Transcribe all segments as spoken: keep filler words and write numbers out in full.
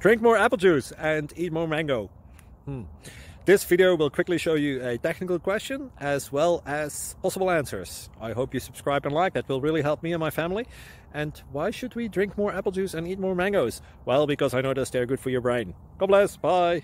Drink more apple juice and eat more mango. Hmm. This video will quickly show you a technical question as well as possible answers. I hope you subscribe and like, that will really help me and my family. And why should we drink more apple juice and eat more mangoes? Well, because I noticed they're good for your brain. God bless, bye!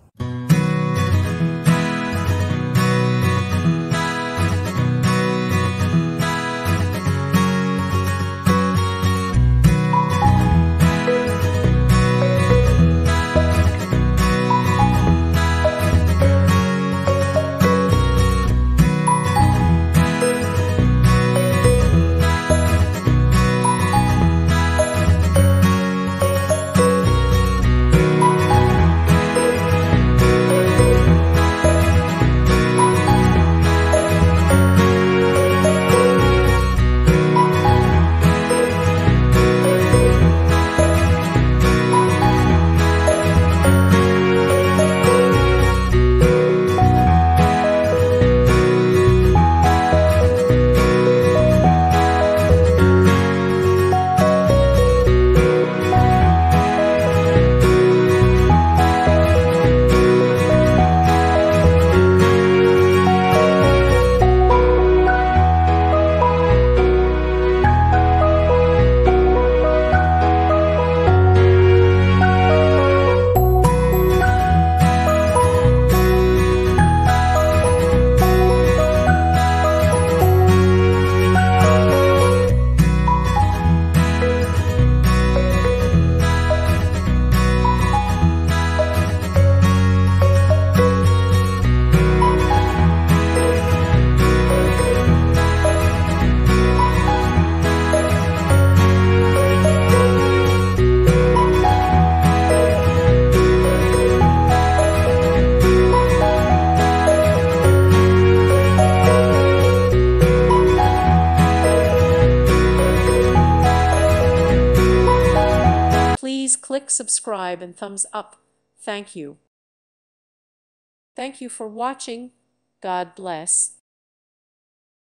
Please click subscribe and thumbs up. Thank you. Thank you for watching. God bless.